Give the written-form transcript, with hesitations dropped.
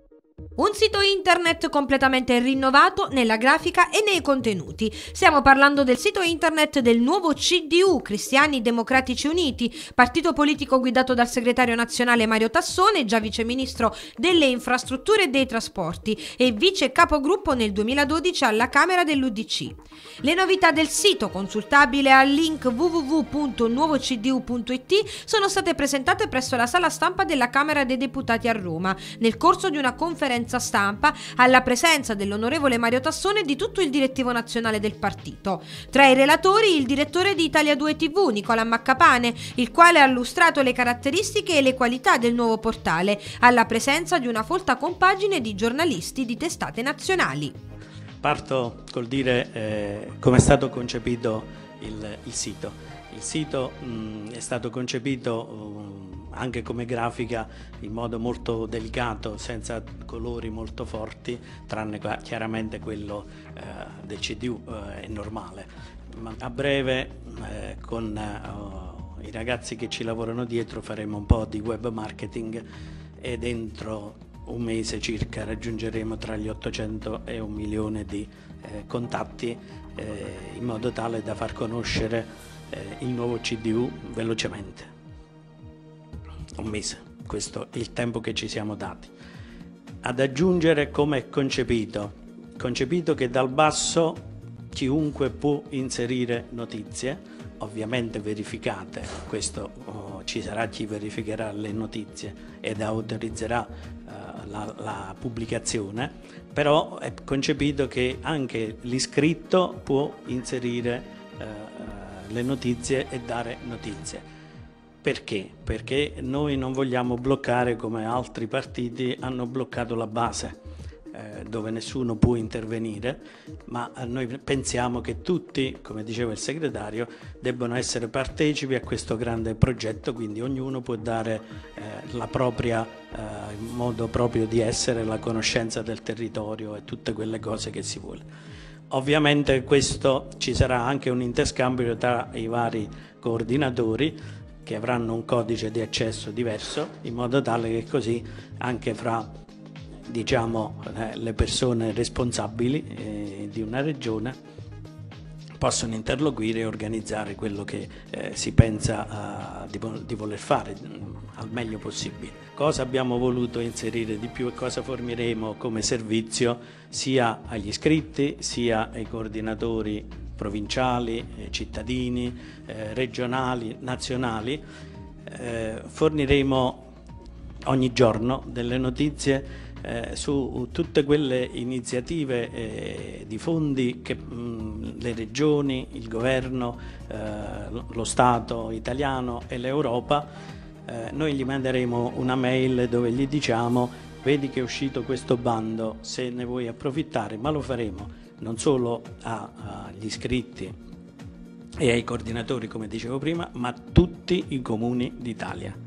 Un sito internet completamente rinnovato nella grafica e nei contenuti. Stiamo parlando del sito internet del nuovo CDU, Cristiani Democratici Uniti, partito politico guidato dal segretario nazionale Mario Tassone, già viceministro delle infrastrutture e dei trasporti e vice capogruppo nel 2012 alla Camera dell'UDC. Le novità del sito, consultabile al link www.nuovocdu.it, sono state presentate presso la sala stampa della Camera dei Deputati a Roma, nel corso di una conferenza stampa alla presenza dell'onorevole Mario Tassone e di tutto il direttivo nazionale del partito. Tra i relatori il direttore di Italia 2 TV, Nicola Maccapane, il quale ha illustrato le caratteristiche e le qualità del nuovo portale, alla presenza di una folta compagine di giornalisti di testate nazionali. Parto col dire come è stato concepito il sito. Il sito è stato concepito anche come grafica in modo molto delicato, senza colori molto forti, tranne chiaramente quello del CDU, è normale. Ma a breve con i ragazzi che ci lavorano dietro faremo un po' di web marketing e dentro un mese circa raggiungeremo tra gli 800 e 1 milione di contatti in modo tale da far conoscere il nuovo CDU velocemente. Un mese, questo è il tempo che ci siamo dati. Ad aggiungere come è concepito che dal basso chiunque può inserire notizie, ovviamente verificate, questo ci sarà chi verificherà le notizie ed autorizzerà la pubblicazione, però è concepito che anche l'iscritto può inserire le notizie e dare notizie. Perché? Perché noi non vogliamo bloccare come altri partiti hanno bloccato la base, dove nessuno può intervenire, ma noi pensiamo che tutti, come diceva il segretario, debbano essere partecipi a questo grande progetto, quindi ognuno può dare la propria, il modo proprio di essere, la conoscenza del territorio e tutte quelle cose che si vuole. Ovviamente questo ci sarà anche un interscambio tra i vari coordinatori che avranno un codice di accesso diverso, in modo tale che così anche fra le persone responsabili di una regione possono interloquire e organizzare quello che si pensa di voler fare al meglio possibile. Cosa abbiamo voluto inserire di più e cosa forniremo come servizio sia agli iscritti sia ai coordinatori provinciali, cittadini, regionali, nazionali. Forniremo ogni giorno delle notizie su tutte quelle iniziative di fondi che le regioni, il governo, lo Stato italiano e l'Europa, noi gli manderemo una mail dove gli diciamo: vedi che è uscito questo bando, se ne vuoi approfittare, ma lo faremo non solo agli iscritti e ai coordinatori, come dicevo prima, ma a tutti i comuni d'Italia.